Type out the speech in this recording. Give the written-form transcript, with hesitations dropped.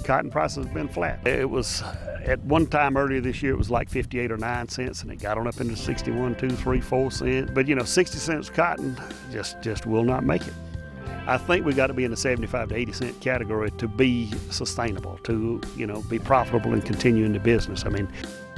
Cotton prices have been flat. It was, at one time earlier this year, it was like 58 or 9 cents, and it got on up into 61, 2, 3, 4 cents. But 60 cents cotton just will not make it. I think we got to be in the 75 to 80 cent category to be sustainable, to be profitable and continue in the business. I mean,